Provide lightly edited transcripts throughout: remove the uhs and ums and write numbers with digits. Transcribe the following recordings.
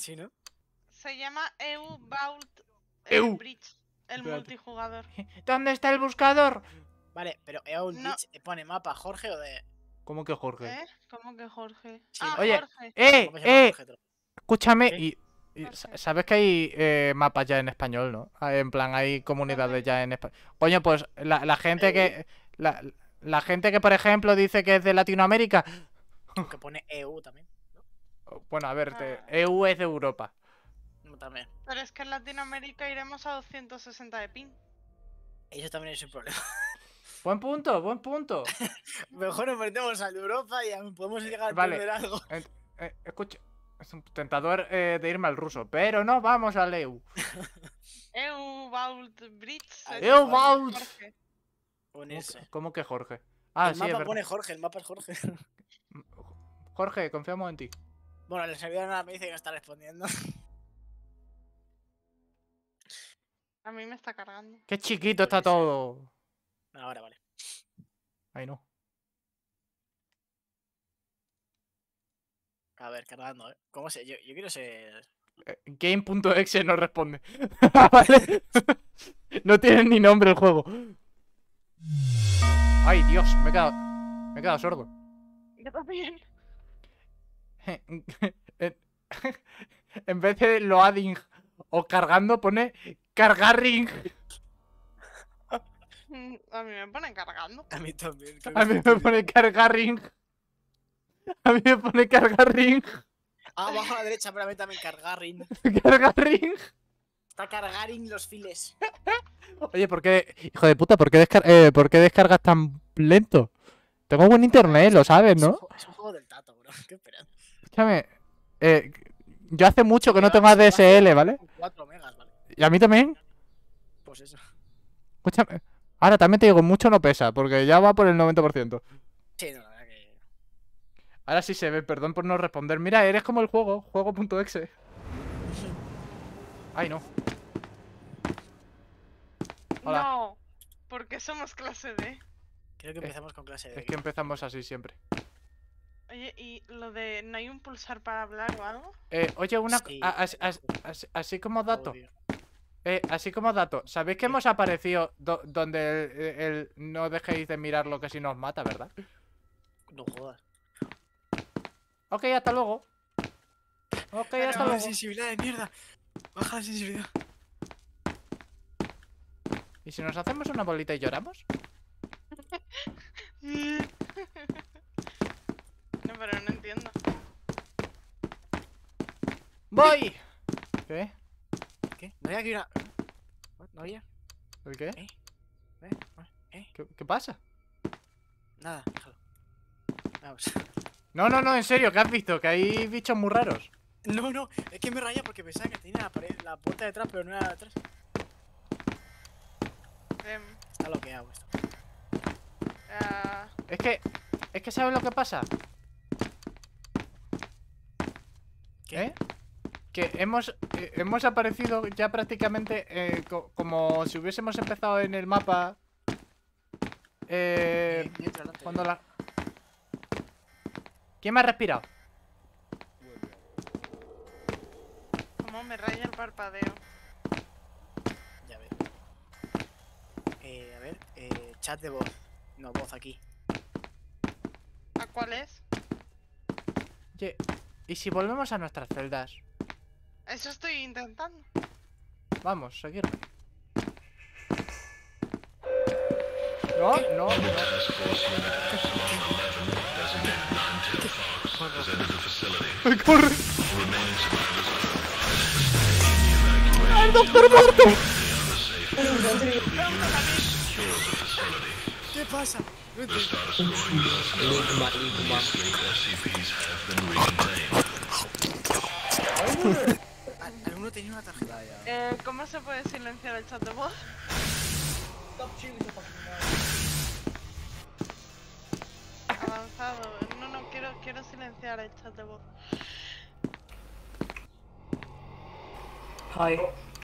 Sí, ¿no? Se llama EU Vault EU. Bridge, el Espérate. multijugador. ¿Dónde está el buscador? Vale, pero Eol No. Beach pone mapa Jorge o de. ¿Cómo que Jorge? ¿Eh? ¿Cómo que Jorge? Sí, Ah, ¿no? Oye, Jorge. El mapa se llama Jorge, te lo- escúchame ¿Qué? y Jorge. sabes que hay mapas ya en español, ¿no? En plan, hay comunidades ya en español. Coño, pues la gente que... La gente que, por ejemplo, dice que es de Latinoamérica... Que pone EU también. Bueno, a ver, Ah. EU es de Europa. No, también. Pero es que en Latinoamérica iremos a 260 de ping. Eso también es un problema. Buen punto, buen punto. Mejor nos metemos al de Europa y aún podemos llegar a Vale. entender algo. Escucha, es un tentador de irme al ruso, pero no vamos al EU. EU Vault Bridge. Ah, es EU Jorge. Vault. Jorge. Pone eso. ¿Cómo que Jorge? Ah, El sí, es mapa verdad. pone Jorge, el mapa es Jorge. Jorge, confiamos en ti. Bueno, el servidor nada me dice que está respondiendo. A mí me está cargando. Qué chiquito está Puede ser. todo. Ahora vale. Ay, no. A ver, cargando, ¿eh? ¿Cómo se? Yo quiero ser. Game.exe no responde. Vale. No tiene ni nombre el juego. Ay, Dios, me he quedado sordo. Yo también. En vez de loading o cargando, pone cargarring. A mí me pone cargando. A mí también. A mí me pone cargarring. A mí me pone cargarring. Ah, abajo a la derecha, pero a mí también cargaring. Cargarring. Está cargaring los files. Oye, ¿por qué? Hijo de puta, ¿por qué descargas tan lento? Tengo buen internet, lo sabes, ¿no? Es un juego del tato, bro. ¿Qué esperas? Escúchame. Yo hace mucho que no Lleva- tengo ADSL, ¿vale? 4 megas, ¿vale? Y a mí también. Pues eso. Escúchame. Ahora también te digo, mucho no pesa, porque ya va por el 90%. Sí, no, la verdad que. Ahora sí se ve, perdón por no responder. Mira, eres como el juego, juego.exe. Ay, no. Hola. No. Porque somos clase D. Creo que empezamos con clase de. Es que empezamos así siempre. Oye, ¿y lo de no hay un pulsar para hablar o algo? Oye, Sí, así como dato. audio. Así como dato. ¿Sabéis que hemos aparecido donde no dejéis de mirar lo que si nos mata, verdad? No jodas. Ok, hasta luego. Ok, Pero- hasta Baja la luego. sensibilidad de mierda. Baja la sensibilidad. ¿Y si nos hacemos una bolita y lloramos? No, pero no entiendo. ¡Voy! ¿Qué? ¿Qué? ¿No había aquí una.? ¿No había? ¿El qué? ¿Eh? ¿Qué pasa? Nada, déjalo. Vamos. No, en serio, ¿qué has visto? Que hay bichos muy raros. No, es que me raya porque pensaba que tenía la puerta detrás, pero no era detrás. Está bloqueado esto. Es que ¿sabes lo que pasa? ¿Qué? Que hemos aparecido ya prácticamente como si hubiésemos empezado en el mapa. Entra delante. Cuando la... ¿Quién me ha respirado? Como me raya el parpadeo. Ya veo. A ver, chat de voz. No, voz aquí. ¿A cuál es? Oye, ¿y si volvemos a nuestras celdas? Eso estoy intentando. Vamos, seguirme. No. ¡Ay, corre! ¡El doctor muerto! ¿Qué pasa? No entiendo. ¿Alguno tenía una tarjeta? ¿Cómo se puede silenciar el chat de voz? Avanzado. No, quiero silenciar el chat de voz. Hi.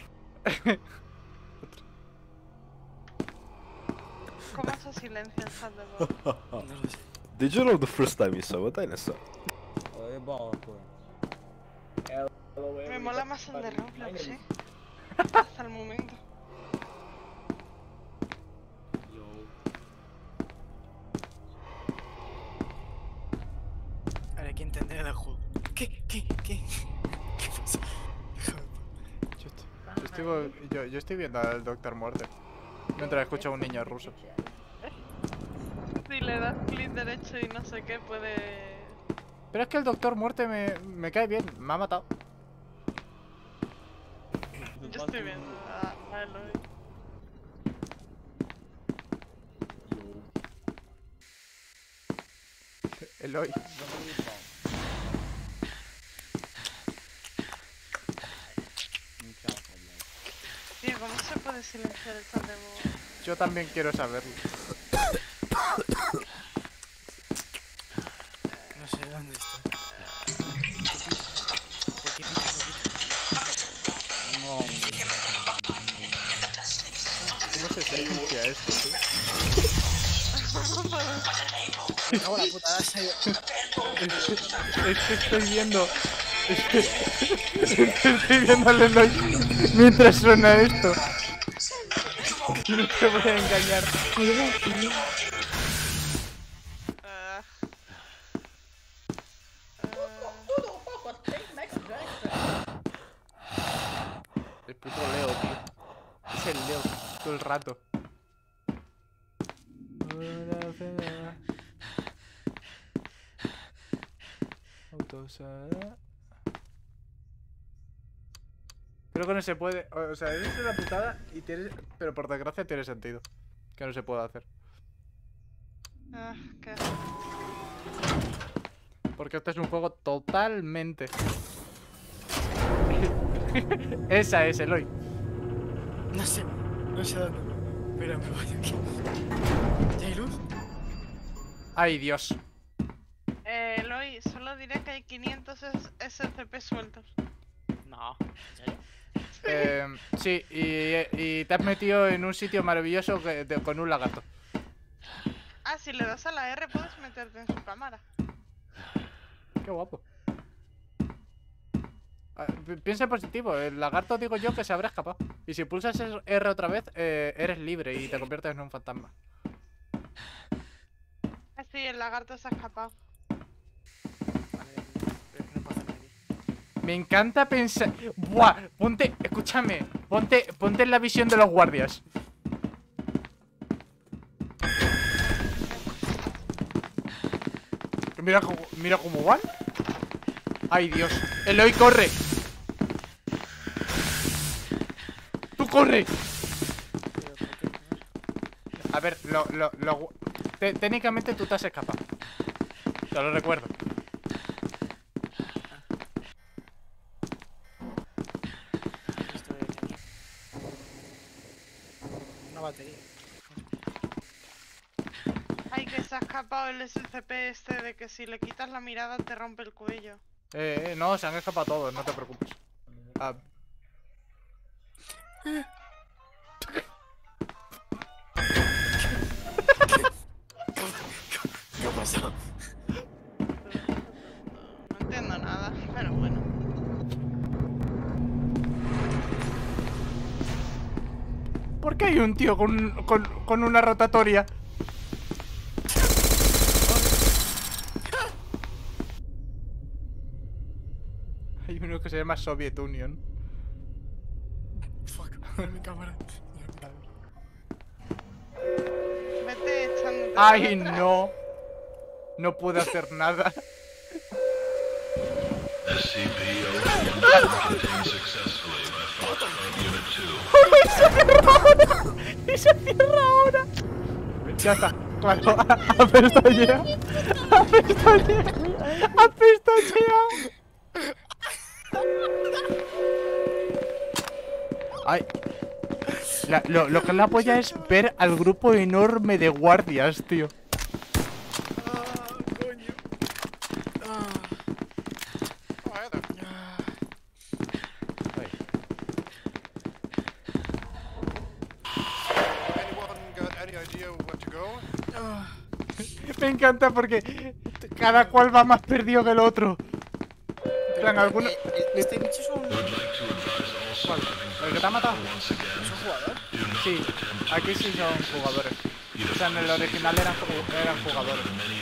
¿Cómo se silencia el chat de voz? No lo sé. Did you know the first time you saw a dinosaur? É bom, pô. Me mola más el de Roblox, hasta el momento. Ahora hay que entender el juego. ¿Qué? ¿Qué pasa? Yo estoy viendo al Doctor Muerte mientras escucho a un niño ruso. Si le das clic derecho y no sé qué, puede... Pero es que el Doctor Muerte me cae bien, me ha matado. Yo estoy viendo a Eloy. Eloy. Tío, ¿cómo se puede silenciar el chat de voz? Yo también quiero saberlo. No sé dónde está. ¿Por qué pita? ¿Cómo se silencia esto, tío? Me cago en la puta, has salido. Es que estoy viendo. Estoy viendo al Eloy mientras suena esto. No te voy a engañar. El puto Leo, tío. Es el Leo todo el rato. Autosada. Creo que no se puede. O sea, es una putada y tiene. Pero por desgracia tiene sentido. Que no se pueda hacer. ¿Qué? Porque este es un juego totalmente. Esa es, Eloy. No sé dónde. Pero me voy aquí. ¿Ya hay luz? Ay, Dios. Eloy, solo diré que hay 500 SCP sueltos. No, ¿en serio? Sí, y te has metido en un sitio maravilloso con un lagarto. Ah, si le das a la R puedes meterte en su cámara. Qué guapo. Piensa positivo, el lagarto digo yo que se habrá escapado. Y si pulsas R otra vez, eres libre y te conviertes en un fantasma. Ah, sí, el lagarto se ha escapado. Vale, pero es que no puedo hacer aquí. Me encanta pensar... ¡Buah! Ponte, escúchame. Ponte en la visión de los guardias. Mira cómo van. ¡Ay, Dios! ¡Eloy, corre! ¡Tú corre! A ver, técnicamente tú te has escapado. Te lo recuerdo. Esto es una batería. Ay, que se ha escapado el SCP este de que si le quitas la mirada te rompe el cuello. No, se han escapado todos, no te preocupes. ¿Qué ha pasado? No entiendo nada, pero bueno. ¿Por qué hay un tío con una rotatoria? Hay uno que se llama Soviet Union. Fuck, mi cámara. Vete echándote. ¡Ay, para atrás. no! No puedo hacer nada. ¡Y se cierra ahora! Ya está, claro. Ha pestañeado. Ha pestañeado. Ha pestañeado. Ay. Lo que es la polla es ver al grupo enorme de guardias, tío. Coño. Me encanta porque cada cual va más perdido que el otro. plan, alguno... Este bicho es un ¿Cuál? ¿El que te ha matado? jugador. Sí, aquí sí son jugadores. O sea, en el original eran jugadores.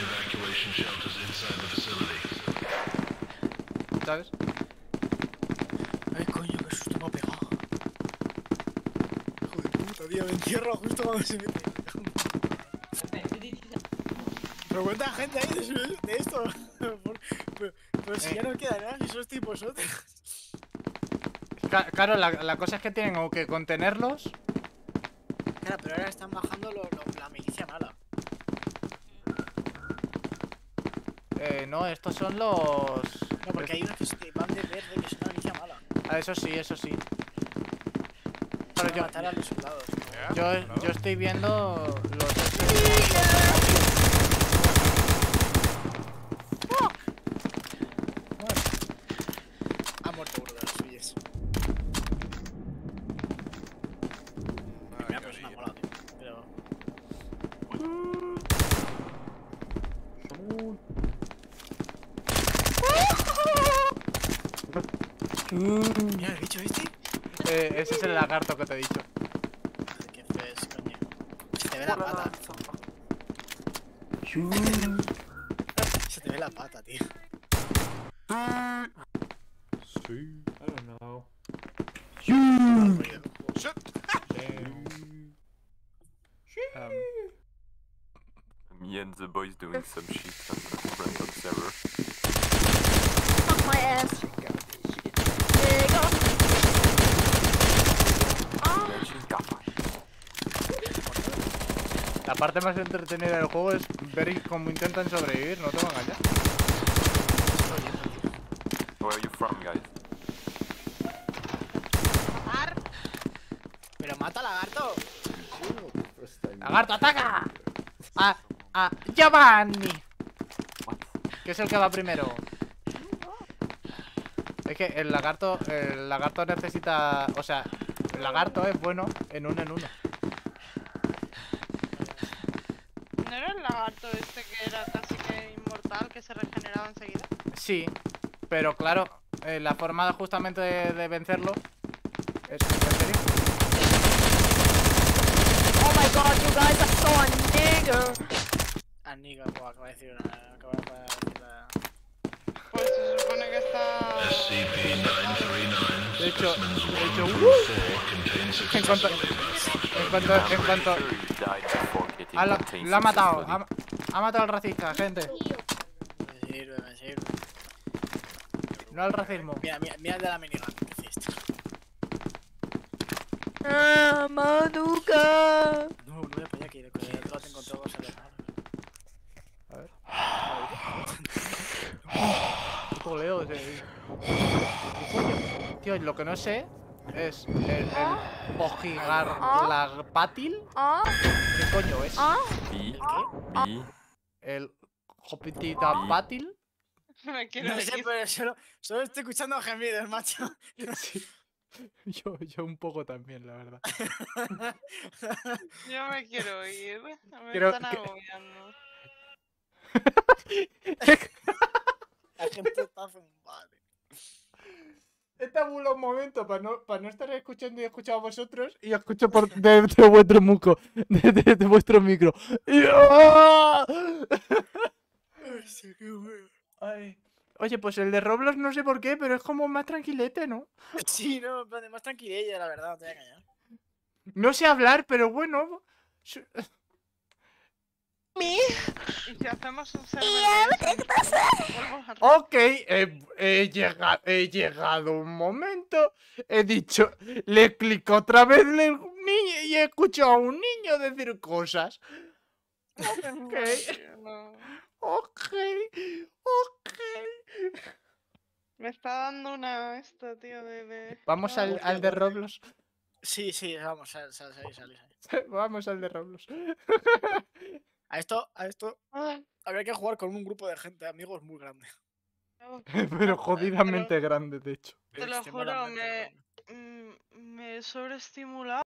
¿Sabes? Ay, coño, qué susto me ha pegado. Hijo de puta, tío, me encierra justo cuando se mete. Pero cuánta gente hay de esto. Pero si ya no queda nada, si sois tipo vosotros. Claro, la cosa es que tienen o que contenerlos. Claro, pero ahora están bajando la milicia mala. No, estos son los... No, porque hay unos que van de verde que son la milicia mala. Ah, eso sí, eso sí. Para Pero matar a los soldados. yo estoy viendo los... Ha muerto uno de los suyos. Mira, pues una mola, tío. Pero... Mira el bicho este. Ese es el lagarto que te he dicho. Joder, qué feo es, coño. Se te ve la pata. Se te ve la pata, tío. Sí. I don't know. Me and the boys doing some shit on a random server. Fuck my ass. Nigga. And she's got one. La parte más entretenida del juego es ver cómo intentan sobrevivir, no te voy a engañar. Where are you from, guys? Pero mata al lagarto. ¡Lagarto, ataca! ¡A Giovanni! Que es el que va primero. Es que el lagarto necesita... O sea, el lagarto es bueno en uno. ¿No era el lagarto este que era casi que inmortal, que se regeneraba enseguida? Sí, pero claro, la forma justamente de vencerlo es... ¿En serio? Oh my god, you guys are so a nigger. Aniga, como acaba de decir una. Acaba de decir la. Pues se supone que está... De hecho, en cuanto Sure you died before getting lo contained ha matado, successfully. ha matado al racista, gente. Me sirve. No al racismo. Mira el de la minigun. ¿Qué fiesta? Ah, Manuka. No voy a para allá que el otro te encontró cosas de mal. A ver. Puto Leo, ese. Tío, lo que no sé es el Ojigarlagpátil. ¿Qué coño es? B, B, El Jopititapátil. Me quiero No sé, ir. pero solo estoy escuchando gemidos, macho. Sí. Yo un poco también, la verdad. Yo me quiero ir. Me Quiero están que- agobiando. La gente está zumbada. Este es un momento para no estar escuchando y escuchar a vosotros y escucho de vuestro muco, de vuestro micro. Sí, qué bueno. Ay. Oye, pues el de Roblox no sé por qué, pero es como más tranquilete, ¿no? Sí, no, en plan, más tranquililla, la verdad, no te voy a engañar. No sé hablar, pero bueno. ¿Y si hacemos un server de eso? Vuelvo a- Ok, he llegado un momento. He dicho, le clico otra vez y he escuchado a un niño decir cosas. Ok, No. ok. Me está dando una esta, tío, de... Vamos al de Roblox. Sí, vamos, sal. Vamos al de Roblox. A esto Ah, habría que jugar con un grupo de gente, amigos muy grande. no. Pero jodidamente grande, de hecho. Te lo juro, Extremadamente grande. me he sobreestimulado.